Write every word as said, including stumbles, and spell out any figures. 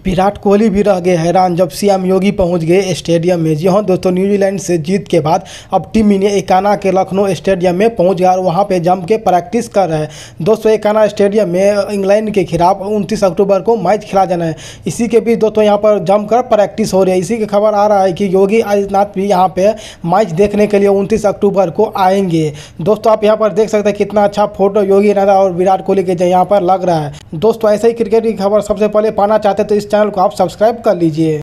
विराट कोहली भी रह गए हैरान जब सीएम योगी पहुंच गए स्टेडियम में। जी हाँ दोस्तों, न्यूजीलैंड से जीत के बाद अब टीम इंडिया एकाना के लखनऊ स्टेडियम में पहुंच गया और वहां पे जम के प्रैक्टिस कर रहे हैं। दोस्तों एकाना स्टेडियम में इंग्लैंड के खिलाफ उनतीस अक्टूबर को मैच खेला जाना है। इसी के बीच दोस्तों यहाँ पर जमकर प्रैक्टिस हो रही है। इसी की खबर आ रहा है कि योगी आदित्यनाथ भी यहाँ पे मैच देखने के लिए उनतीस अक्टूबर को आएंगे। दोस्तों आप यहाँ पर देख सकते हैं कितना अच्छा फोटो योगी आदित्यनाथ और विराट कोहली के यहाँ पर लग रहा है। दोस्तों ऐसे ही क्रिकेट की खबर सबसे पहले पाना चाहते तो इस चैनल को आप सब्सक्राइब कर लीजिए।